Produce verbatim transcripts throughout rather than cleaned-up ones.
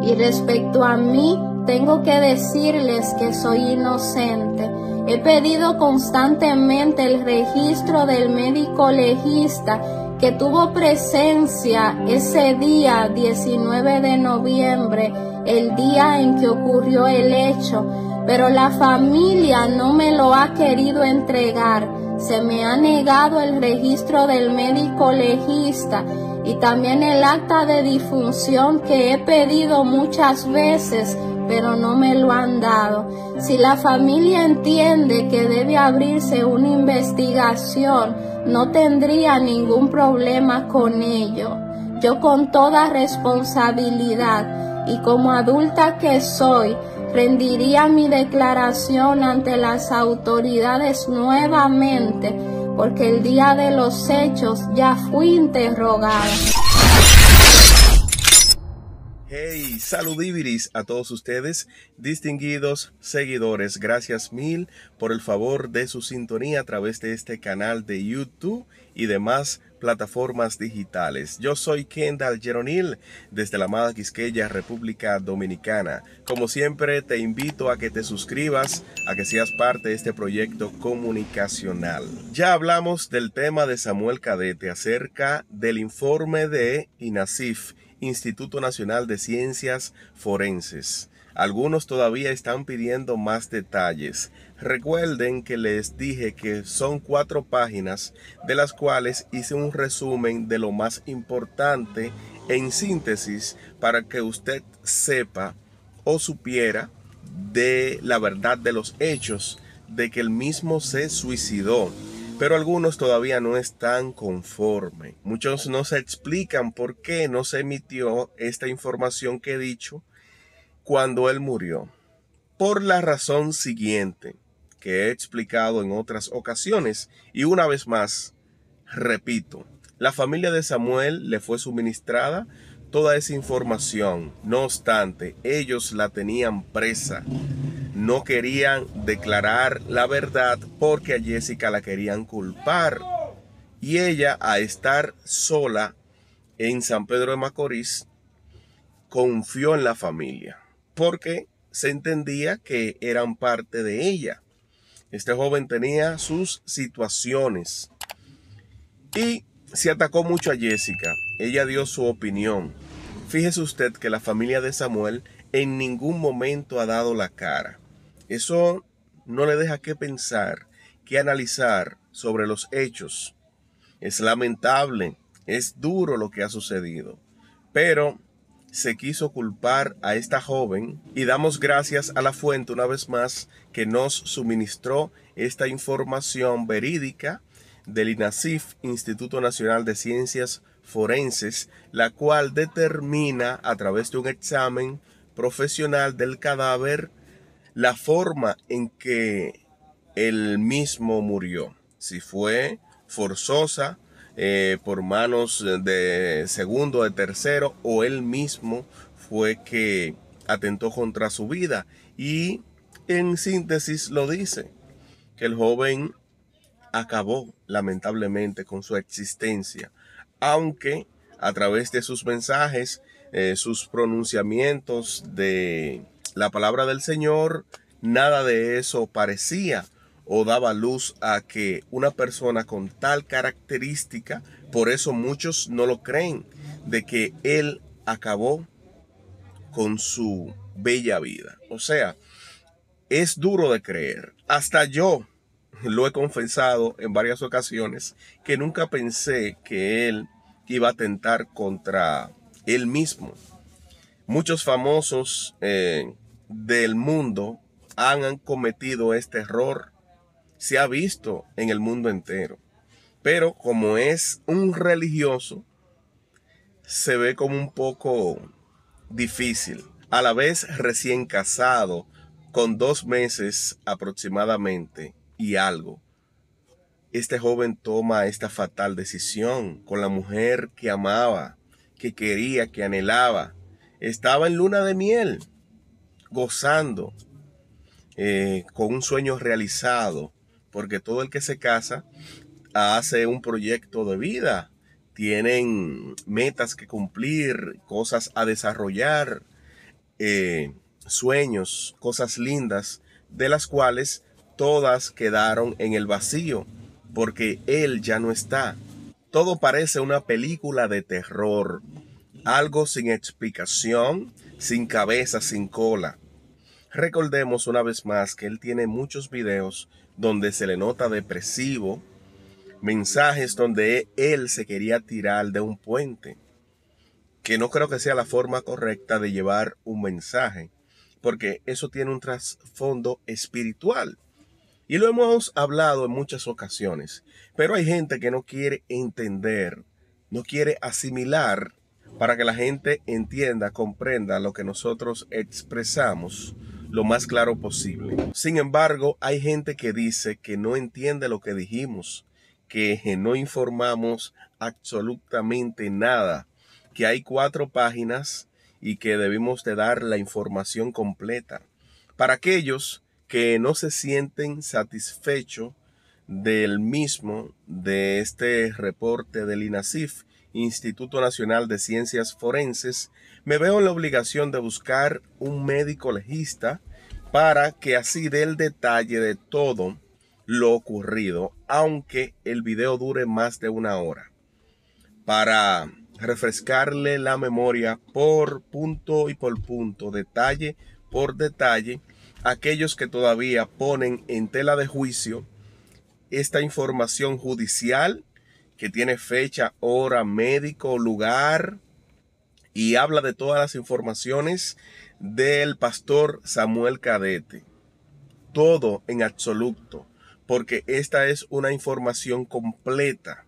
Y respecto a mí, tengo que decirles que soy inocente. He pedido constantemente el registro del médico legista que tuvo presencia ese día diecinueve de noviembre, el día en que ocurrió el hecho, pero la familia no me lo ha querido entregar. Se me ha negado el registro del médico legista y también el acta de difunción que he pedido muchas veces, pero no me lo han dado. Si la familia entiende que debe abrirse una investigación, no tendría ningún problema con ello. Yo, con toda responsabilidad y como adulta que soy, rendiría mi declaración ante las autoridades nuevamente, porque el día de los hechos ya fui interrogada. Hey, saludiviris a todos ustedes, distinguidos seguidores. Gracias mil por el favor de su sintonía a través de este canal de YouTube y demás plataformas digitales. Yo soy Kendall Geronil desde la amada Quisqueya, República Dominicana. Como siempre, te invito a que te suscribas, a que seas parte de este proyecto comunicacional. Ya hablamos del tema de Samuel Cadete acerca del informe de INACIF, Instituto Nacional de Ciencias Forenses. Algunos todavía están pidiendo más detalles. Recuerden que les dije que son cuatro páginas, de las cuales hice un resumen de lo más importante en síntesis para que usted sepa o supiera de la verdad de los hechos, de que el mismo se suicidó. Pero algunos todavía no están conformes. Muchos no se explican por qué no se emitió esta información que he dicho cuando él murió. Por la razón siguiente que he explicado en otras ocasiones. Y una vez más, repito, la familia de Samuel le fue suministrada toda esa información. No obstante, ellos la tenían presa. No querían declarar la verdad porque a Jessica la querían culpar. Y ella, a estar sola en San Pedro de Macorís, confió en la familia porque se entendía que eran parte de ella. Este joven tenía sus situaciones y se atacó mucho a Jessica. Ella dio su opinión. Fíjese usted que la familia de Samuel en ningún momento ha dado la cara. Eso no le deja que pensar, que analizar sobre los hechos. Es lamentable, es duro lo que ha sucedido, pero se quiso culpar a esta joven y damos gracias a la fuente una vez más que nos suministró esta información verídica del INACIF, Instituto Nacional de Ciencias Forenses, la cual determina a través de un examen profesional del cadáver la forma en que él mismo murió. Si fue forzosa, eh, por manos de segundo, de tercero, o él mismo fue que atentó contra su vida. Y en síntesis lo dice, que el joven acabó lamentablemente con su existencia, aunque a través de sus mensajes, eh, sus pronunciamientos de la palabra del Señor, nada de eso parecía o daba luz a que una persona con tal característica, por eso muchos no lo creen, de que él acabó con su bella vida. O sea, es duro de creer. Hasta yo lo he confesado en varias ocasiones que nunca pensé que él iba a atentar contra él mismo. Muchos famosos eh, del mundo han cometido este error. Se ha visto en el mundo entero. Pero como es un religioso, se ve como un poco difícil. A la vez recién casado, con dos meses aproximadamente y algo, este joven toma esta fatal decisión con la mujer que amaba, que quería, que anhelaba. Estaba en luna de miel, gozando, eh, con un sueño realizado, porque todo el que se casa hace un proyecto de vida, tienen metas que cumplir, cosas a desarrollar. eh, sueños, cosas lindas, de las cuales todas quedaron en el vacío, porque él ya no está. Todo parece una película de terror, algo sin explicación, sin cabeza, sin cola. Recordemos una vez más que él tiene muchos videos donde se le nota depresivo, mensajes donde él se quería tirar de un puente, que no creo que sea la forma correcta de llevar un mensaje, porque eso tiene un trasfondo espiritual. Y lo hemos hablado en muchas ocasiones, pero hay gente que no quiere entender, no quiere asimilar para que la gente entienda, comprenda lo que nosotros expresamos lo más claro posible. Sin embargo, hay gente que dice que no entiende lo que dijimos, que no informamos absolutamente nada, que hay cuatro páginas y que debimos de dar la información completa. Para aquellos que no se sienten satisfechos del mismo, de este reporte del INASIF, Instituto Nacional de Ciencias Forenses, me veo en la obligación de buscar un médico legista para que así dé el detalle de todo lo ocurrido, aunque el video dure más de una hora, para refrescarle la memoria por punto y por punto, detalle por detalle, aquellos que todavía ponen en tela de juicio esta información judicial que tiene fecha, hora, médico, lugar y habla de todas las informaciones del pastor Samuel Cadete. Todo en absoluto, porque esta es una información completa,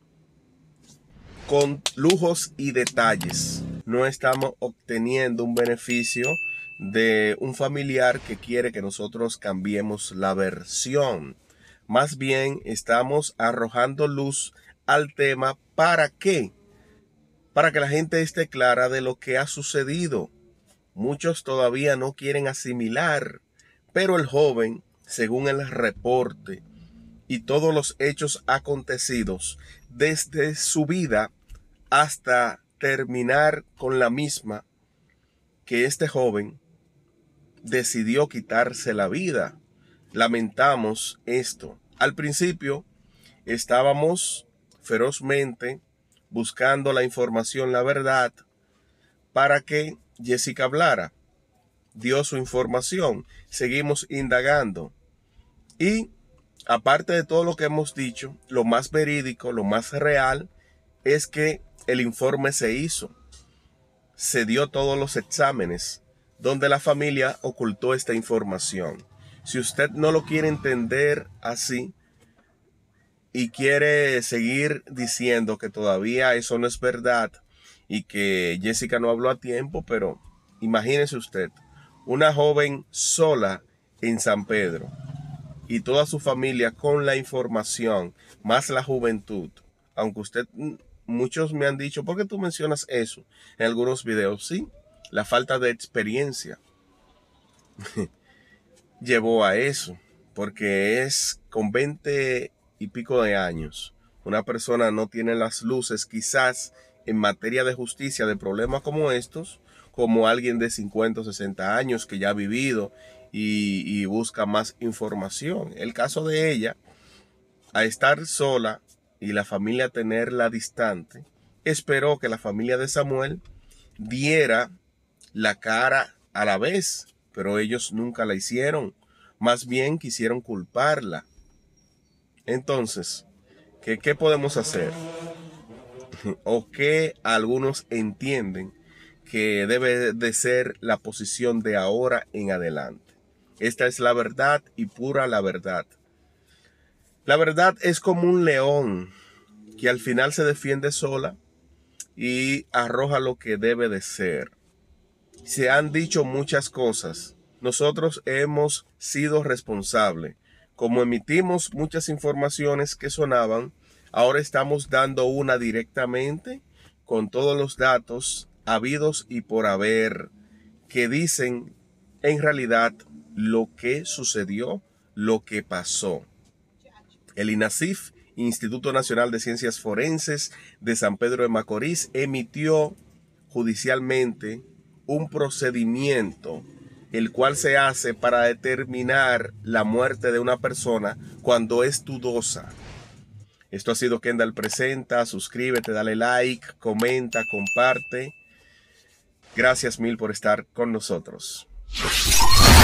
con lujos y detalles. No estamos obteniendo un beneficio de un familiar que quiere que nosotros cambiemos la versión. Más bien estamos arrojando luz al tema. ¿Para qué? Para que la gente esté clara de lo que ha sucedido. Muchos todavía no quieren asimilar, pero el joven, según el reporte y todos los hechos acontecidos desde su vida hasta terminar con la misma, que este joven decidió quitarse la vida. Lamentamos esto. Al principio estábamos ferozmente buscando la información, la verdad, para que Jessica hablara. Dio su información. Seguimos indagando. Y aparte de todo lo que hemos dicho, lo más verídico, lo más real, es que el informe se hizo. Se dio todos los exámenes donde la familia ocultó esta información. Si usted no lo quiere entender así y quiere seguir diciendo que todavía eso no es verdad y que Jessica no habló a tiempo, pero imagínese usted, una joven sola en San Pedro y toda su familia con la información, más la juventud, aunque usted, muchos me han dicho, ¿por qué tú mencionas eso en algunos videos? Sí, la falta de experiencia llevó a eso, porque es con veinte y pico de años, una persona no tiene las luces quizás en materia de justicia de problemas como estos, como alguien de cincuenta o sesenta años que ya ha vivido y, y busca más información. El caso de ella, a estar sola y la familia tenerla distante, esperó que la familia de Samuel diera la cara a la vez, pero ellos nunca la hicieron, más bien quisieron culparla. Entonces, ¿qué, qué podemos hacer? ¿O qué algunos entienden que debe de ser la posición de ahora en adelante? Esta es la verdad y pura la verdad. La verdad es como un león que al final se defiende sola y arroja lo que debe de ser. Se han dicho muchas cosas. Nosotros hemos sido responsables. Como emitimos muchas informaciones que sonaban, ahora estamos dando una directamente con todos los datos habidos y por haber, que dicen en realidad lo que sucedió, lo que pasó. El INASIF, Instituto Nacional de Ciencias Forenses de San Pedro de Macorís, emitió judicialmente un procedimiento el cual se hace para determinar la muerte de una persona cuando es dudosa. Esto ha sido Kendall Presenta. Suscríbete, dale like, comenta, comparte. Gracias mil por estar con nosotros.